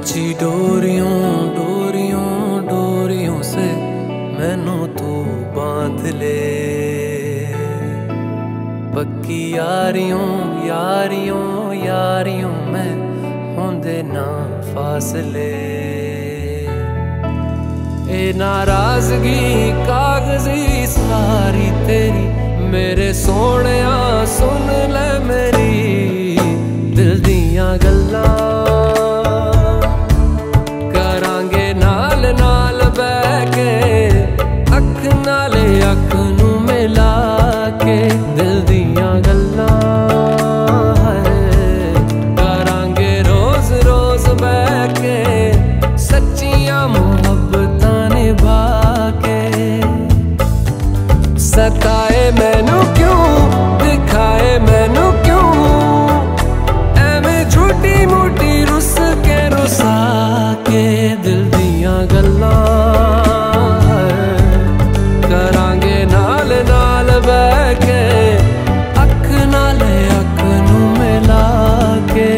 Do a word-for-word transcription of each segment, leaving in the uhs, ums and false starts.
खिंची डोरियों डोरियों डोरियों से मैनू तू बांध ले। पक्की यारियों यारियों यारियों में होंदे ना फासले। ए नाराजगी कागजी सारी तेरी मेरे सोहणिया सुन ले मेरी दिल दियां गल्लां। करांगे नाल नाल बैठ के अख नाले अख नू मिला के दिल दियां गल्लां। करांगे रोज रोज बैठ के सच्चियां मुहब्बतां निभा के। सताए मैनू क्यों दिखाए मैनू क्यों एवें झूठी मूठी रुस के रुसा के दिल दियां गल्लां। करांगे नाल नाल बैठ के अख नाले अख नू मिला के।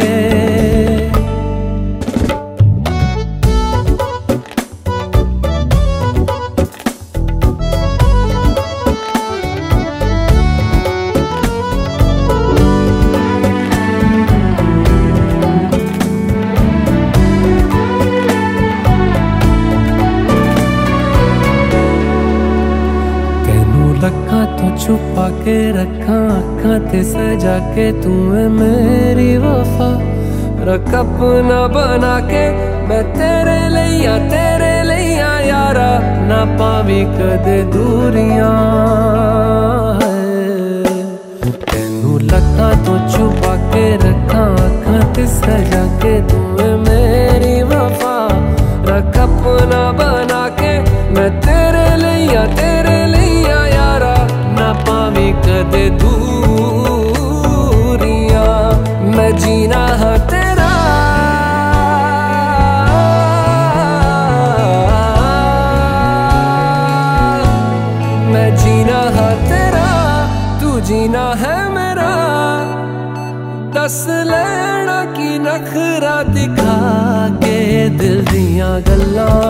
लखा तो छुपा के रखा अखा ते सजा के तू है मेरी वफा। रख अपना बना के मैं तेरे लिया तेरे लिया यारा ना पावी कदे दूरियां। तेनू लखा तो छुपा के रखा अखा ते सजा के तू है मेरी वफा। रख अपना बना के मैं तेरे लिया तेरे लिया यारा ना पावी कदे दूरियां। मैं जीना है तेरा मैं जीना है तेरा तू जीना है मेरा। दस लेना की नखरा दिखा के दिल दियां गल्लां।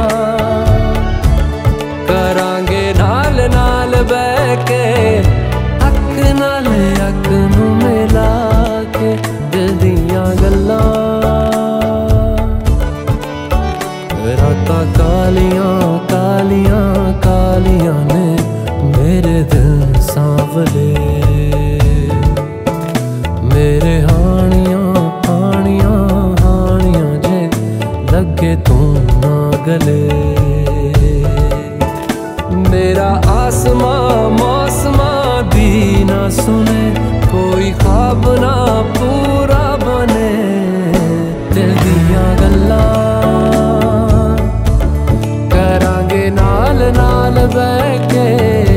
करांगे नाल नाल बैठ के अख नाल अख नू मिला के दिल दियां गल्लां। रातां कालियां कालियां कालियां ने मेरे दिल सांवले। मेरे हानियां हानियां हानियां जे लगे तू ना गले। मेरा आसमां मौसमां दी ना सुने कोई ख्वाब ना पूरा बने दिल दियां गल्लां। करांगे नाल नाल बैठ के